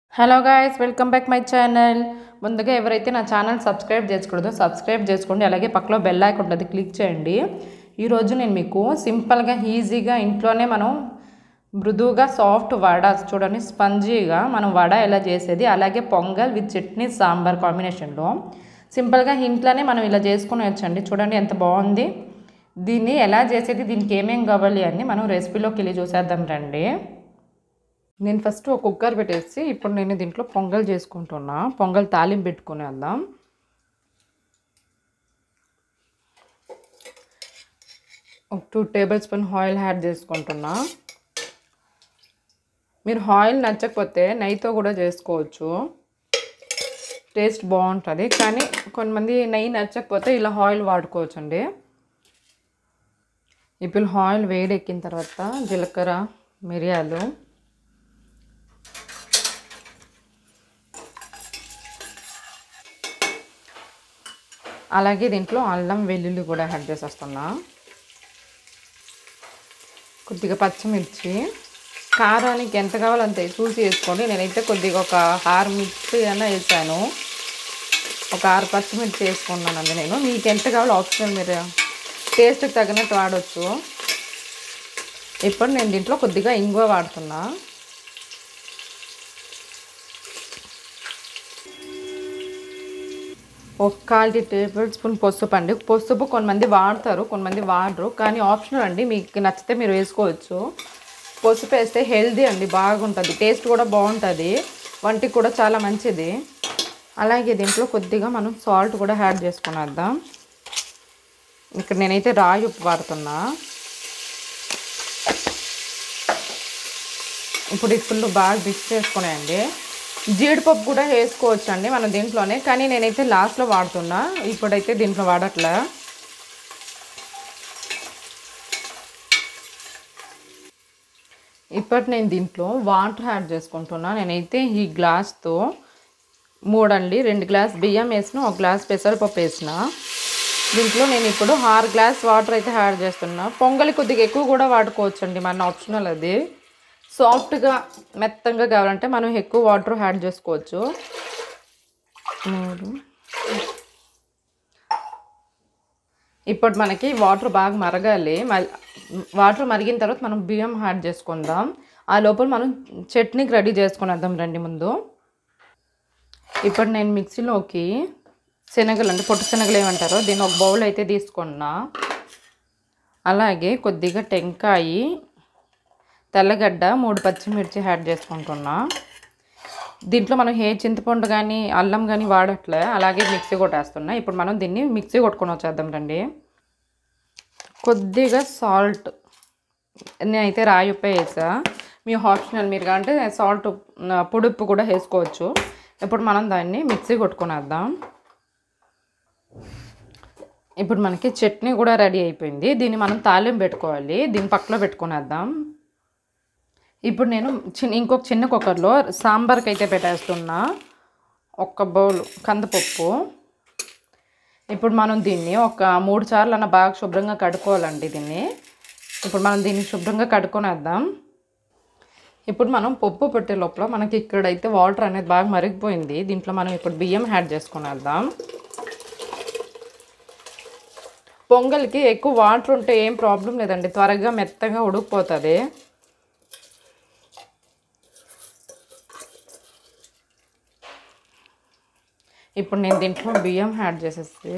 Hello guys, welcome back my channel. ముందుగా ఎవరైతే నా ఛానల్ సబ్స్క్రైబ్ చేసుకోలేదో సబ్స్క్రైబ్ చేసుకోండి. అలాగే పక్కలో బెల్ ఐకాన్ ఉంటుంది, క్లిక్ చేయండి. ఈరోజు నేను మీకు సింపుల్గా ఈజీగా ఇంట్లోనే మనం మృదువుగా సాఫ్ట్ వడ చూడండి, స్పంజీగా మనం వడ ఎలా చేసేది, అలాగే పొంగల్ విత్ చట్నీ సాంబార్ కాంబినేషన్లో సింపుల్గా ఇంట్లోనే మనం ఇలా చేసుకుని వచ్చండి. చూడండి ఎంత బాగుంది. దీన్ని ఎలా చేసేది, దీనికి ఏమేం కావాలి అని మనం రెసిపీలోకి వెళ్ళి చూసేద్దాం రండి. నేను ఫస్ట్ ఒక కుక్కర్ పెట్టేసి ఇప్పుడు నేను దీంట్లో పొంగల్ చేసుకుంటున్నా. పొంగల్ తాలింపు పెట్టుకునేద్దాం. ఒక 2 టేబుల్ స్పూన్ ఆయిల్ యాడ్ చేసుకుంటున్నా. మీరు ఆయిల్ నచ్చకపోతే నెయ్యితో కూడా చేసుకోవచ్చు, టేస్ట్ బాగుంటుంది. కానీ కొంతమంది నెయ్యి నచ్చకపోతే ఇలా ఆయిల్ వాడుకోవచ్చు అండి. ఇప్పుడు ఆయిల్ వేడెక్కిన తర్వాత జీలకర్ర, మిరియాలు, అలాగే దీంట్లో అల్లం వెల్లుల్లి కూడా యాడ్ చేసేస్తున్నా. కొద్దిగా పచ్చిమిర్చి, కారానికి ఎంత కావాలో అంతే చూసి వేసుకోండి. నేనైతే కొద్దిగా ఒక 6 మిర్చి అయినా వేసాను, ఒక 6 పచ్చిమిర్చి వేసుకున్నానండి నేను. మీకు ఎంత కావాలో ఆప్షనల్, మీరు టేస్ట్కి తగినట్టు వాడవచ్చు. ఇప్పుడు నేను దీంట్లో కొద్దిగా ఇంగువ వాడుతున్నా. ఒక 1/4 టేబుల్ స్పూన్ పసుపు అండి. పసుపు కొంతమంది వాడతారు, కొంతమంది వాడరు, కానీ ఆప్షనల్ అండి, మీకు నచ్చితే మీరు వేసుకోవచ్చు. పసుపు వేస్తే హెల్దీ అండి, బాగుంటుంది, టేస్ట్ కూడా బాగుంటుంది, వంటికి కూడా చాలా మంచిది. అలాగే దీంట్లో కొద్దిగా మనం సాల్ట్ కూడా యాడ్ చేసుకునేద్దాం. ఇక్కడ నేనైతే రాయి ఉప్పు వాడుతున్నా. ఇప్పుడు ఇది ఫుల్ బాగా మిక్స్ చేసుకునేయండి. జీడిపప్పు కూడా వేసుకోవచ్చు అండి మనం దీంట్లోనే, కానీ నేనైతే లాస్ట్లో వాడుతున్నా, ఇప్పుడైతే దీంట్లో వాడట్లే. ఇప్పుడు నేను దీంట్లో వాటర్ యాడ్ చేసుకుంటున్నా. నేనైతే ఈ గ్లాస్తో 3 అండి, 2 గ్లాస్ బియ్యం వేసిన, 1 గ్లాస్ పెసరపప్పు వేసిన. దీంట్లో నేను ఇప్పుడు 6 గ్లాస్ వాటర్ అయితే యాడ్ చేస్తున్నా. పొంగలి కొద్దిగా ఎక్కువ కూడా వాడుకోవచ్చు అండి, మన ఆప్షనల్ అది. సాఫ్ట్గా మెత్తంగా కావాలంటే మనం ఎక్కువ వాటర్ యాడ్ చేసుకోవచ్చు. ఇప్పుడు మనకి వాటర్ బాగా మరగాలి. వాటర్ మరిగిన తర్వాత మనం బియ్యం యాడ్ చేసుకుందాం. ఆ లోపల మనం చట్నీకి రెడీ చేసుకునేద్దాం రండి ముందు. ఇప్పుడు నేను మిక్సీలోకి శనగలు అంటే పొట్టు శనగలు ఏమంటారో దీన్ని ఒక బౌల్ అయితే తీసుకున్నా. అలాగే కొద్దిగా టెంకాయ, తెల్లగడ్డ, 3 పచ్చిమిర్చి యాడ్ చేసుకుంటున్నా. దీంట్లో మనం చింతపండు కానీ అల్లం కానీ వాడట్లే, అలాగే మిక్సీ కొట్టేస్తున్నా. ఇప్పుడు మనం దీన్ని మిక్సీ కొట్టుకొని వచ్చేద్దాం రండి. కొద్దిగా సాల్ట్, నేనైతే రాయి ఉప్పు వేసా, మీ ఆప్షనల్, మీరు అంటే సాల్ట్ పొడి ఉప్పు కూడా వేసుకోవచ్చు. ఇప్పుడు మనం దాన్ని మిక్సీ కొట్టుకునేద్దాం. ఇప్పుడు మనకి చట్నీ కూడా రెడీ అయిపోయింది. దీన్ని మనం తాలింపు పెట్టుకోవాలి, దీన్ని పక్కలో పెట్టుకునేద్దాం. ఇప్పుడు నేను ఇంకొక చిన్న కుక్కర్లో సాంబార్కి అయితే పెట్టేస్తున్నా. 1 బౌల్ కందిపప్పు. ఇప్పుడు మనం దీన్ని ఒక 3 సార్లు అన్న బాగా శుభ్రంగా కడుక్కోవాలండి దీన్ని. ఇప్పుడు మనం దీన్ని శుభ్రంగా కడుక్కొనేద్దాం. ఇప్పుడు మనం పప్పు పెట్టే లోపల మనకి ఇక్కడైతే వాటర్ అనేది బాగా మరిగిపోయింది. దీంట్లో మనం ఇప్పుడు బియ్యం యాడ్ చేసుకునేద్దాం. పొంగల్కి ఎక్కువ వాటర్ ఉంటే ఏం ప్రాబ్లం లేదండి, త్వరగా మెత్తగా ఉడికిపోతుంది. ఇప్పుడు నేను దీంట్లో బియ్యం యాడ్ చేసేసి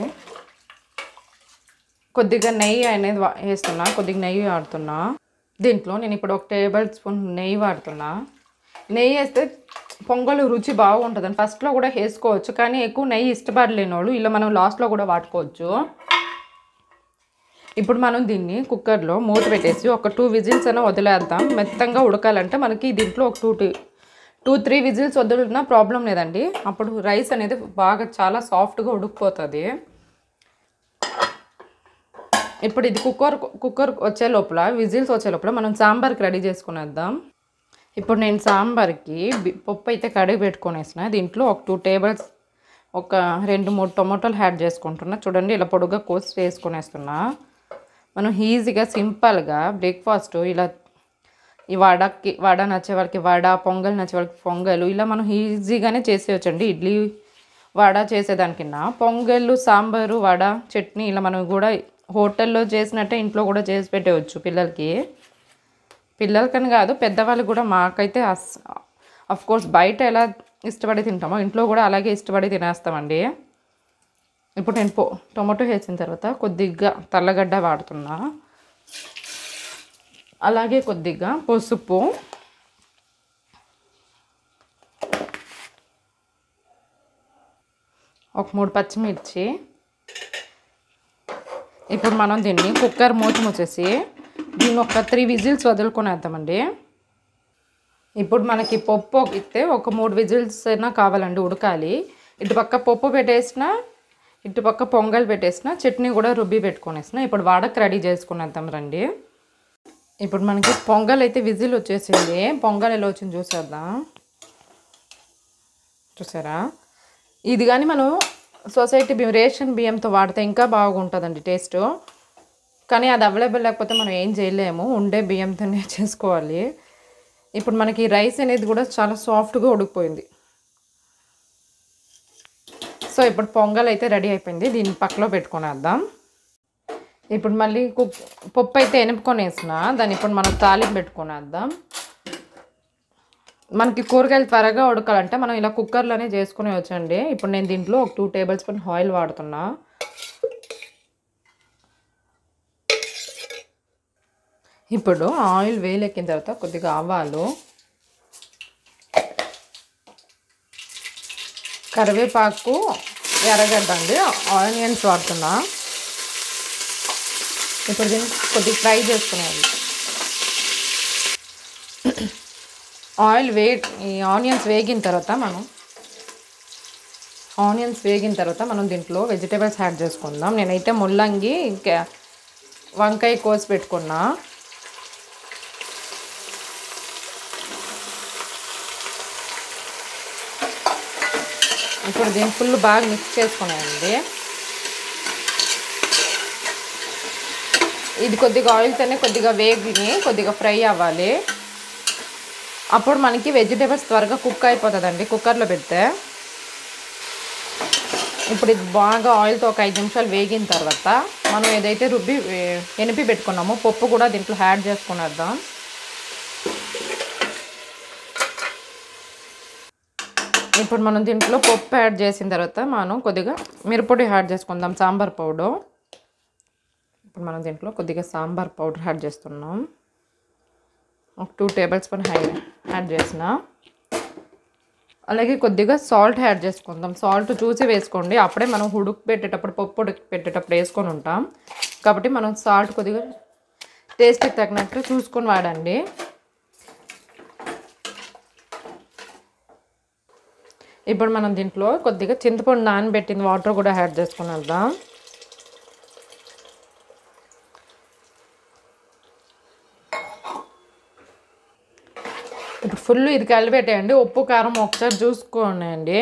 కొద్దిగా నెయ్యి అనేది వేస్తున్నా, కొద్దిగా నెయ్యి వాడుతున్నా. దీంట్లో నేను ఇప్పుడు 1 టేబుల్ స్పూన్ నెయ్యి వాడుతున్నా. నెయ్యి వేస్తే పొంగల్ రుచి బాగుంటుందని ఫస్ట్లో కూడా వేసుకోవచ్చు, కానీ ఎక్కువ నెయ్యి ఇష్టపడలేని వాళ్ళు ఇలా మనం లాస్ట్లో కూడా వాడుకోవచ్చు. ఇప్పుడు మనం దీన్ని కుక్కర్లో మూత పెట్టేసి ఒక 2 విజిల్స్ అయినా వదిలేద్దాం. మెత్తంగా ఉడకాలంటే మనకి దీంట్లో ఒక 2-3 విజిల్స్ వదిలినా ప్రాబ్లం లేదండి. అప్పుడు రైస్ అనేది బాగా చాలా సాఫ్ట్గా ఉడికిపోతుంది. ఇప్పుడు ఇది కుక్కర్ వచ్చే లోపల, విజిల్స్ వచ్చే లోపల మనం సాంబార్కి రెడీ చేసుకునేద్దాం. ఇప్పుడు నేను సాంబార్కి పప్పు అయితే కడిగి పెట్టుకునేసిన. దీంట్లో ఒక 2 టేబుల్స్, ఒక 2-3 టొమాటోలు యాడ్ చేసుకుంటున్నా. చూడండి ఇలా పొడుగ్గా కోసి వేసుకునేస్తున్నా. మనం ఈజీగా సింపుల్గా బ్రేక్ఫాస్ట్ ఇలా ఈ వడ నచ్చే వాళ్ళకి వడ, పొంగల్ నచ్చే వాళ్ళకి పొంగలు, ఇలా మనం ఈజీగానే చేసేయచ్చండి. ఇడ్లీ వడ చేసేదానికన్నా పొంగళ్ళు, సాంబారు, వడ, చట్నీ ఇలా మనం కూడా హోటల్లో చేసినట్టే ఇంట్లో కూడా చేసి పెట్టవచ్చు పిల్లలకని కాదు, పెద్దవాళ్ళు కూడా. మాకైతే అఫ్ కోర్స్ బయట ఎలా ఇష్టపడి తింటామో ఇంట్లో కూడా అలాగే ఇష్టపడి తినేస్తామండి. ఇప్పుడు నేను టొమాటో వేసిన తర్వాత కొద్దిగా తెల్లగడ్డ వాడుతున్నా, అలాగే కొద్దిగా పసుపు, ఒక 3 పచ్చిమిర్చి. ఇప్పుడు మనం దీన్ని కుక్కర్ మూత మూసేసి దీన్ని ఒక 3 విజిల్స్ వదులుకొనేద్దామండి. ఇప్పుడు మనకి పప్పు ఇస్తే ఒక 3 విజిల్స్ అయినా కావాలండి, ఉడకాలి. ఇటుపక్క పప్పు పెట్టేసిన, ఇటుపక్క పొంగల్ పెట్టేసిన, చట్నీ కూడా రుబ్బి పెట్టుకునేసిన. ఇప్పుడు వాడకు రెడీ చేసుకునేద్దాం రండి. ఇప్పుడు మనకి పొంగల్ అయితే విజిల్ వచ్చేసింది. పొంగల్ ఎలా వచ్చింది చూసేద్దాం. చూసారా? ఇది కానీ మనం సొసైటీ బియ్యం, రేషన్ బియ్యంతో వాడితే ఇంకా బాగుంటుందండి టేస్ట్. కానీ అది అవైలబుల్ లేకపోతే మనం ఏం చేయలేము, ఉండే బియ్యంతోనే చేసుకోవాలి. ఇప్పుడు మనకి రైస్ అనేది కూడా చాలా సాఫ్ట్గా ఉడికిపోయింది. సో ఇప్పుడు పొంగల్ అయితే రెడీ అయిపోయింది. దీన్ని పక్కలో పెట్టుకునేద్దాం. ఇప్పుడు మళ్ళీ పప్పు అయితే ఎనుపుకొని వేసిన దాన్ని ఇప్పుడు మనం తాలింపు పెట్టుకునేద్దాం. మనకి కూరగాయలు త్వరగా ఉడకాలంటే మనం ఇలా కుక్కర్లోనే చేసుకునే వచ్చండి. ఇప్పుడు నేను దీంట్లో ఒక 2 టేబుల్ స్పూన్ ఆయిల్ వాడుతున్నా. ఇప్పుడు ఆయిల్ వేలెక్కిన తర్వాత కొద్దిగా ఆవాలు, కరివేపాకు, ఎర్రగడ్డ అండి, ఆనియన్స్ వాడుతున్నా. ఇప్పుడు దీన్ని కొద్దిగా ఫ్రై చేసుకునేది. ఈ ఆనియన్స్ వేగిన తర్వాత మనం దీంట్లో వెజిటేబుల్స్ యాడ్ చేసుకుందాం. నేనైతే ముల్లంగి, వంకాయ కోసి పెట్టుకున్నా. ఇప్పుడు దీన్ని ఫుల్ బాగా మిక్స్ చేసుకున్నానండి. ఇది కొద్దిగా ఆయిల్తోనే కొద్దిగా వేగి కొద్దిగా ఫ్రై అవ్వాలి. అప్పుడు మనకి వెజిటేబుల్స్ త్వరగా కుక్ అయిపోతుందండి కుక్కర్లో పెడితే. ఇప్పుడు ఇది బాగా ఆయిల్తో ఒక 5 నిమిషాలు వేగిన తర్వాత మనం ఏదైతే ఎనిపి పెట్టుకున్నామో పప్పు కూడా దీంట్లో యాడ్ చేసుకునేద్దాం. ఇప్పుడు మనం దీంట్లో పప్పు యాడ్ చేసిన తర్వాత మనం కొద్దిగా మిరప్పొడి యాడ్ చేసుకుందాం, సాంబార్ పౌడర్. ఇప్పుడు మనం దీంట్లో కొద్దిగా సాంబార్ పౌడర్ యాడ్ చేస్తున్నాం. ఒక 2 టేబుల్ స్పూన్ యాడ్ చేసిన. అలాగే కొద్దిగా సాల్ట్ యాడ్ చేసుకుందాం. సాల్ట్ చూసి వేసుకోండి, అప్పుడే మనం పప్పు ఉడికి పెట్టేటప్పుడు వేసుకొని ఉంటాం కాబట్టి మనం సాల్ట్ కొద్దిగా టేస్ట్కి తగినట్టు చూసుకొని వాడండి. ఇప్పుడు మనం దీంట్లో కొద్దిగా చింతపండు నానబెట్టిన వాటర్ కూడా యాడ్ చేసుకుని వెళ్దాం. ఇప్పుడు ఫుల్ ఇది కలిపెట్టేయండి. ఉప్పు కారం ఒకసారి చూసుకోండి.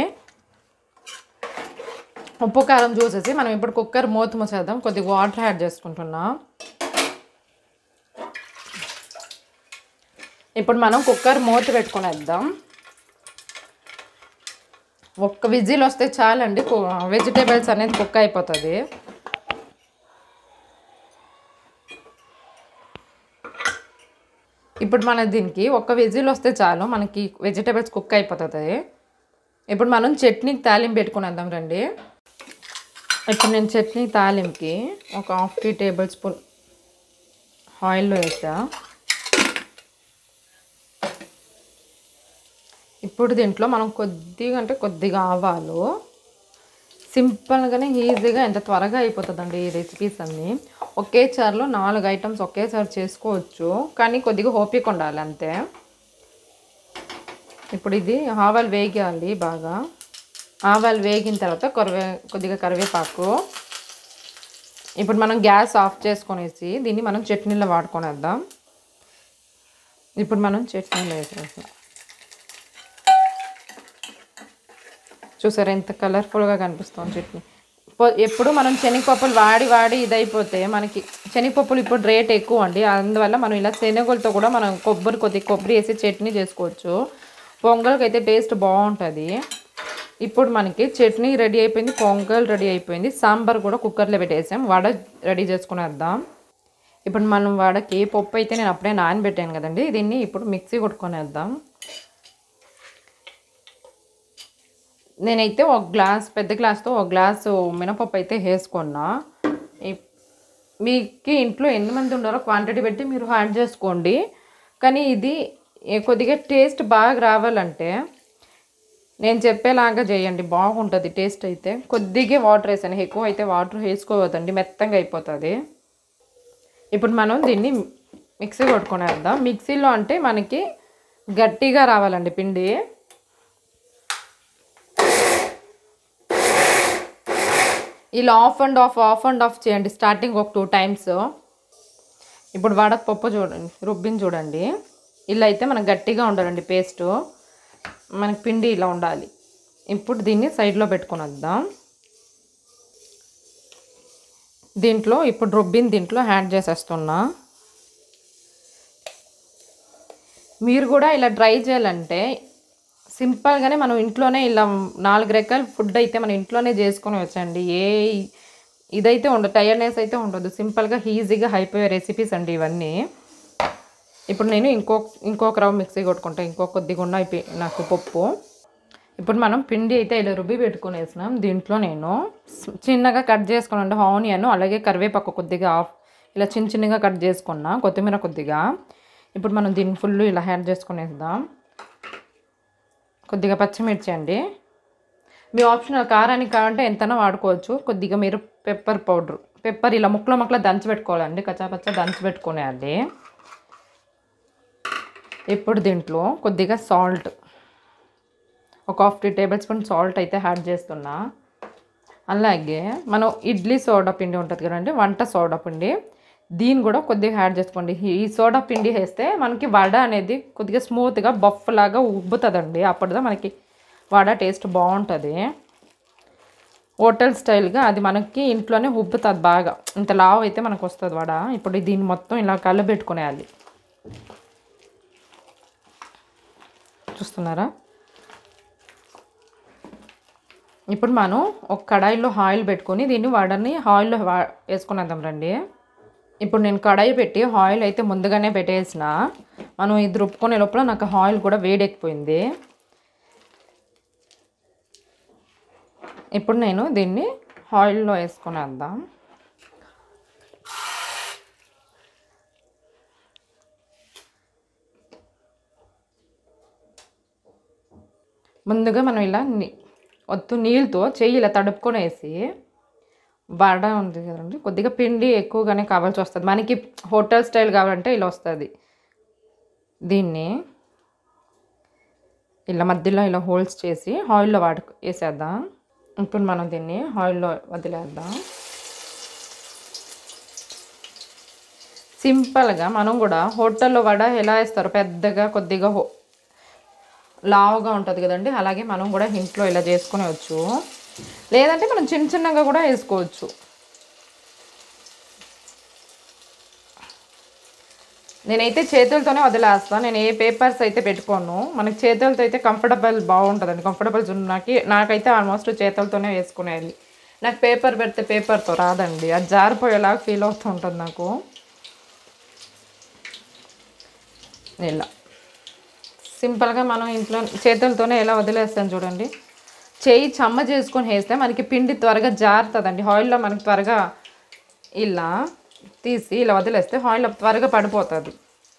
ఉప్పు కారం చూసేసి మనం ఇప్పుడు కుక్కర్ మూత మూసేద్దాం. కొద్దిగా వాటర్ యాడ్ చేసుకుంటున్నాం. ఇప్పుడు మనం కుక్కర్ మూత పెట్టుకునేద్దాం. ఒక్క విజిల్ వస్తే చాలండి, వెజిటేబుల్స్ అనేది కుక్ అయిపోతుంది. ఇప్పుడు మన దీనికి ఒక్క విజిల్ వస్తే చాలు, మనకి వెజిటేబుల్స్ కుక్ అయిపోతుంది. ఇప్పుడు మనం చట్నీకి తాలింపు పెట్టుకునేద్దాం రండి. ఇప్పుడు నేను చట్నీ తాలింపుకి ఒక 1/2 టేబుల్ స్పూన్ ఆయిల్లో వేసా. ఇప్పుడు దీంట్లో మనం కొద్దిగా ఆవాలు, సింపుల్గానే ఈజీగా ఎంత త్వరగా అయిపోతుందండి ఈ రెసిపీస్ అన్నీ. ఒకేసారిలో 4 ఐటమ్స్ ఒకేసారి చేసుకోవచ్చు, కానీ కొద్దిగా ఓపిక ఉండాలి అంతే. ఇప్పుడు ఇది ఆవాలు వేగాలి బాగా. ఆవాలు వేగిన తర్వాత కొద్దిగా కరివేపాకు. ఇప్పుడు మనం గ్యాస్ ఆఫ్ చేసుకొనేసి దీన్ని మనం చట్నీలో వాడుకొనేద్దాం. ఇప్పుడు మనం చట్నీలో వేసేస్తాం. చూసారా ఎంత కలర్ఫుల్గా కనిపిస్తుంది చట్నీ. ఎప్పుడు మనం శనగపప్పులు వాడి ఇదైపోతే మనకి శనగపప్పులు ఇప్పుడు రేట్ ఎక్కువ అండి. అందువల్ల మనం ఇలా శనగలతో కూడా మనం కొబ్బరి వేసి చట్నీ చేసుకోవచ్చు. పొంగల్కి అయితే టేస్ట్ బాగుంటుంది. ఇప్పుడు మనకి చట్నీ రెడీ అయిపోయింది, పొంగల్ రెడీ అయిపోయింది, సాంబార్ కూడా కుక్కర్లో పెట్టేసాం. వడ రెడీ చేసుకునేద్దాం. ఇప్పుడు మనం వడకి పప్పు అయితే నేను అప్పుడే నానబెట్టాను కదండి, దీన్ని ఇప్పుడు మిక్సీ కొట్టుకునేద్దాం. నేనైతే పెద్ద గ్లాస్తో ఒక గ్లాసు మినపప్పు అయితే వేసుకున్నా. మీకు ఇంట్లో ఎన్ని మంది ఉన్నారో క్వాంటిటీ పెట్టి మీరు యాడ్ చేసుకోండి. కానీ ఇది కొద్దిగా టేస్ట్ బాగా రావాలంటే నేను చెప్పేలాగా చేయండి, బాగుంటుంది టేస్ట్. అయితే కొద్దిగా వాటర్ వేసాను, ఎక్కువ అయితే వాటర్ వేసుకోవద్దండి, మెత్తంగా అయిపోతుంది. ఇప్పుడు మనం దీన్ని మిక్సీ కొట్టుకునేద్దాం. మిక్సీలో అంటే మనకి గట్టిగా రావాలండి పిండి. ఇలా ఆఫ్ అండ్ ఆఫ్ చేయండి స్టార్టింగ్ ఒక 2 times. ఇప్పుడు వడపప్పు చూడండి, రుబ్బిని చూడండి, ఇలా అయితే మనకు గట్టిగా ఉండాలండి పేస్టు. మనకి పిండి ఇలా ఉండాలి. ఇప్పుడు దీన్ని సైడ్లో పెట్టుకొని వద్దాం. దీంట్లో ఇప్పుడు రుబ్బిని దీంట్లో యాడ్ చేసేస్తున్నా. మీరు కూడా ఇలా ట్రై చేయాలంటే సింపుల్గానే మనం ఇంట్లోనే ఇలా 4 రకాల ఫుడ్ అయితే మనం ఇంట్లోనే చేసుకొని వచ్చండి. ఇదైతే ఉండదు, టైర్డ్నెస్ అయితే ఉండదు. సింపుల్గా ఈజీగా అయిపోయే రెసిపీస్ అండి ఇవన్నీ. ఇప్పుడు నేను ఇంకొక రవ్వ మిక్సీ కొట్టుకుంటాను, కొద్దిగా ఉన్న నాకు పప్పు. ఇప్పుడు మనం పిండి అయితే ఇలా రుబ్బి పెట్టుకునేసినాం. దీంట్లో నేను చిన్నగా కట్ చేసుకున్నాను ఆనియన్, అలాగే కరివేపాకు కొద్దిగా ఇలా చిన్నగా కట్ చేసుకున్నా, కొత్తిమీర కొద్దిగా. ఇప్పుడు మనం దీన్ని ఫుల్ ఇలా యాడ్ చేసుకునేద్దాం. కొద్దిగా పచ్చిమిర్చి అండి, మీ ఆప్షనల్. కారానికి కావాలంటే ఎంతనో వాడుకోవచ్చు. కొద్దిగా మీరు పెప్పర్ ఇలా ముక్కలు దంచి పెట్టుకోవాలండి, కచ్చాపచ్చా దంచి పెట్టుకునేయాలి. ఇప్పుడు దీంట్లో కొద్దిగా సాల్ట్, ఒక 1/2 tablespoon సాల్ట్ అయితే యాడ్ చేస్తున్నా. అలాగే మనం ఇడ్లీ సోడా పిండి ఉంటుంది కదండి, వంట సోడా పిండి, దీన్ని కూడా కొద్దిగా యాడ్ చేసుకోండి. ఈ సోడా పిండి వేస్తే మనకి వడ అనేది కొద్దిగా స్మూత్గా బఫ్ లాగా ఉబ్బుతుందండి. అప్పుడుదా మనకి వడ టేస్ట్ బాగుంటుంది. హోటల్ స్టైల్గా అది మనకి ఇంట్లోనే ఉబ్బుతుంది బాగా, ఇంత లావు అయితే మనకు వస్తుంది వడ. ఇప్పుడు దీన్ని మొత్తం ఇలా కలబెట్టుకునేయాలి. చూస్తున్నారా? ఇప్పుడు మనం ఒక కడాయిలో ఆయిల్ పెట్టుకొని దీన్ని వడని ఆయిల్లో వేసుకునేద్దాం రండి. ఇప్పుడు నేను కడాయి పెట్టి ఆయిల్ అయితే ముందుగానే పెట్టేసిన. మనం ఇది రుబ్బుకునే లోపల నాకు ఆయిల్ కూడా వేడెక్కిపోయింది. ఇప్పుడు నేను దీన్ని ఆయిల్లో వేసుకునేద్దాం. ముందుగా మనం ఇలా నీళ్ళతో చెయ్యి ఇలా తడుపుకొనేసి, వడ ఉంది కదండి, కొద్దిగా పిండి ఎక్కువగానే కావాల్సి వస్తుంది మనకి. హోటల్ స్టైల్ కావాలంటే ఇలా వస్తుంది. దీన్ని ఇలా మధ్యలో ఇలా హోల్స్ చేసి ఆయిల్లో వేసేద్దాం. ఇప్పుడు మనం దీన్ని ఆయిల్లో వదిలేద్దాం. సింపుల్గా మనం కూడా హోటల్లో వడ ఎలా వేస్తారో, పెద్దగా కొద్దిగా లావుగా ఉంటుంది కదండి, అలాగే మనం కూడా ఇంట్లో ఇలా చేసుకునేవచ్చు. లేదంటే మనం చిన్నగా కూడా వేసుకోవచ్చు. నేనైతే చేతులతోనే వదిలేస్తాను, నేను ఏ పేపర్స్ అయితే పెట్టుకోను. మనకి చేతులతో అయితే కంఫర్టబుల్ బాగుంటుందండి. కంఫర్టబుల్స్ నాకైతే ఆల్మోస్ట్ చేతులతోనే వేసుకునేది. నాకు పేపర్ పెడితే పేపర్తో రాదండి, అది జారిపోయేలాగా ఫీల్ అవుతూ ఉంటుంది నాకు. ఇలా సింపుల్గా మనం ఇంట్లో చేతులతోనే ఎలా వదిలేస్తాం చూడండి. చేయి చెమ్మ చేసుకొని వేస్తే మనకి పిండి త్వరగా జారుతుందండి. ఆయిల్లో మనకి త్వరగా ఇలా తీసి ఇలా వదిలేస్తే ఆయిల్లో త్వరగా పడిపోతుంది.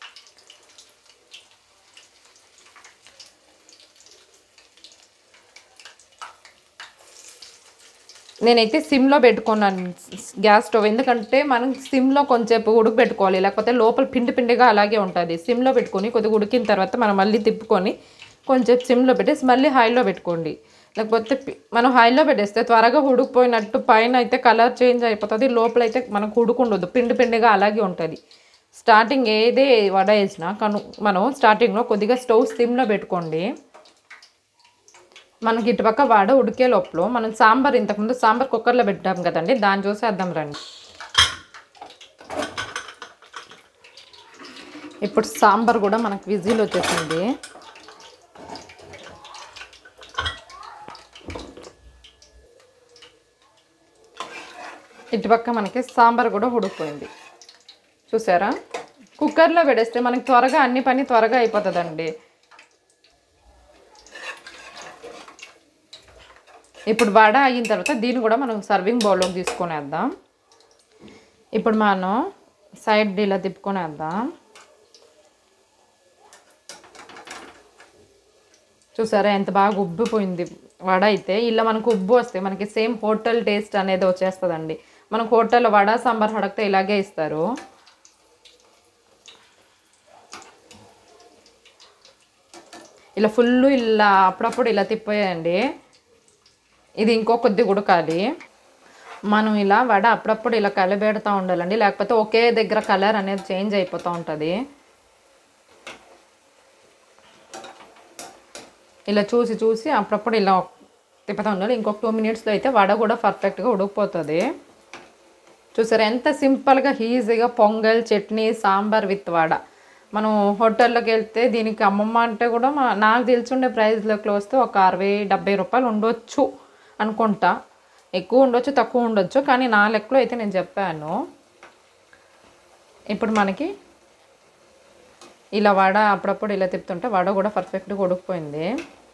నేనైతే సిమ్లో పెట్టుకున్నాను గ్యాస్ స్టవ్, ఎందుకంటే మనం సిమ్లో కొంచెంసేపు ఉడకబెట్టుకోవాలి, లేకపోతే లోపల పిండిగా అలాగే ఉంటుంది. సిమ్లో పెట్టుకొని కొద్దిగా ఉడికిన తర్వాత మనం మళ్ళీ తిప్పుకొని కొంచెం సిమ్లో పెట్టేసి మళ్ళీ హైలో పెట్టుకోండి. లేకపోతే మనం హైలో పెట్టేస్తే త్వరగా ఉడికిపోయినట్టు పైన అయితే కలర్ చేంజ్ అయిపోతుంది, లోపల అయితే మనకు ఉడుకుండదు, పిండిగా అలాగే ఉంటుంది. స్టార్టింగ్ ఏదే వడ వేసినా మనం స్టార్టింగ్లో కొద్దిగా స్టవ్ సిమ్లో పెట్టుకోండి. మనకి ఇటుపక్క వడ ఉడికే లోపల మనం సాంబార్ ఇంతకుముందు సాంబార్ కుక్కర్లో పెట్టాం కదండి, దాన్ని చూసేద్దాం రండి. ఇప్పుడు సాంబార్ కూడా మనకు విజిల్ వచ్చేసింది. ఇటుపక్క మనకి సాంబార్ కూడా ఉడికిపోయింది. చూసారా, కుక్కర్లో పెడేస్తే మనకి త్వరగా అన్ని పని త్వరగా అయిపోతుందండి. ఇప్పుడు వడ అయిన తర్వాత దీన్ని కూడా మనం సర్వింగ్ బౌల్లోకి తీసుకునేద్దాం. ఇప్పుడు మనం సైడ్ ఇలా తిప్పుకునేద్దాం. చూసారా ఎంత బాగా ఉబ్బిపోయింది వడ అయితే. ఇలా మనకు ఉబ్బు వస్తే మనకి సేమ్ హోటల్ టేస్ట్ అనేది వచ్చేస్తుందండి. మనకు హోటల్లో వడ సాంబార్ అడిగితే ఇలాగే ఇస్తారు. ఇలా ఫుల్ ఇలా అప్పుడప్పుడు ఇలా తిప్పేయండి. ఇది ఇంకో కొద్ది ఉడకాలి. మనం ఇలా వడ అప్పుడప్పుడు ఇలా కలబెడుతూ ఉండాలండి, లేకపోతే ఒకే దగ్గర కలర్ అనేది చేంజ్ అయిపోతూ ఉంటుంది. ఇలా చూసి చూసి అప్పుడప్పుడు ఇలా తిప్పుతూ ఉండాలి. ఇంకొక 2 మినిట్స్లో అయితే వడ కూడా పర్ఫెక్ట్గా ఉడికిపోతుంది. చూసారా ఎంత సింపుల్గా ఈజీగా పొంగల్ చట్నీ సాంబార్ విత్ వడ. మనం హోటల్లోకి వెళ్తే దీనికి అమ్మమ్మ అంటే కూడా నాకు తెలిసి ప్రైస్లోకి వస్తే ఒక 60-70 రూపాయలు ఉండొచ్చు అనుకుంటా. ఎక్కువ ఉండొచ్చు తక్కువ ఉండొచ్చు, కానీ నా లెక్కలో అయితే నేను చెప్పాను. ఇప్పుడు మనకి ఇలా వడ అప్పుడప్పుడు ఇలా తిప్పుతుంటే వడ కూడా పర్ఫెక్ట్గా ఉడికిపోయింది.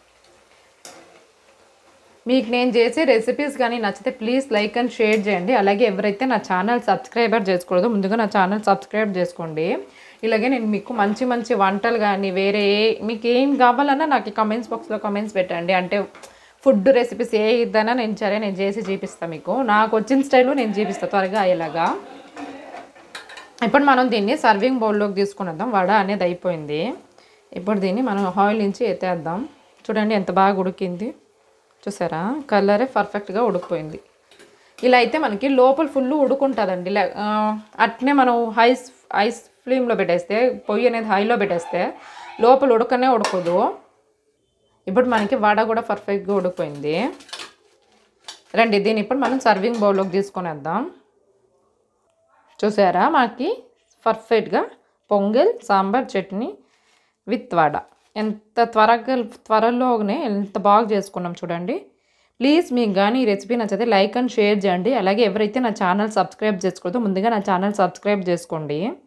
మీకు నేను చేసే రెసిపీస్ కానీ నచ్చితే ప్లీజ్ లైక్ అండ్ షేర్ చేయండి. అలాగే ఎవరైతే నా ఛానల్ సబ్స్క్రైబర్ చేసుకోలేదో ముందుగా నా ఛానల్ సబ్స్క్రైబ్ చేసుకోండి. ఇలాగే నేను మీకు మంచి మంచి వంటలు కానీ వేరే మీకు ఏం కావాలన్నా నాకు కమెంట్స్ బాక్స్లో కమెంట్స్ పెట్టండి. అంటే ఫుడ్ రెసిపీస్ ఏ ఇద్దైనా నేను చేసి చూపిస్తాను. మీకు నాకు వచ్చిన స్టైల్లో నేను చూపిస్తాను త్వరగా అయ్యేలాగా. ఇప్పుడు మనం దీన్ని సర్వింగ్ బౌల్లోకి తీసుకునేద్దాం. వడ అనేది అయిపోయింది. ఇప్పుడు దీన్ని మనం ఆయిల్ నుంచి ఎత్తేద్దాం. చూడండి ఎంత బాగా ఉడికింది. చూసారా కలరే పర్ఫెక్ట్గా ఉడికిపోయింది. ఇలా అయితే మనకి లోపల ఫుల్ ఉడుకుంటుందండి. అట్నే మనం ఐస్ ఫ్లేమ్లో పెట్టేస్తే, పొయ్యి అనేది హైలో పెట్టేస్తే లోపల ఉడకనే ఉడకదు. ఇప్పుడు మనకి వడ కూడా పర్ఫెక్ట్గా ఉడికిపోయింది. రండి దీన్ని ఇప్పుడు మనం సర్వింగ్ బౌల్లోకి తీసుకునేద్దాం. చూసారా మనకి పర్ఫెక్ట్గా పొంగల్ సాంబార్ చట్నీ విత్ వడ ఎంత త్వరలోనే ఎంత బాగా చేసుకున్నాం చూడండి. ప్లీజ్ మీకు కానీ ఈ రెసిపీ నచ్చితే లైక్ అండ్ షేర్ చేయండి. అలాగే ఎవరైతే నా ఛానల్ సబ్స్క్రైబ్ చేసుకోవద్దో ముందుగా నా ఛానల్ సబ్స్క్రైబ్ చేసుకోండి.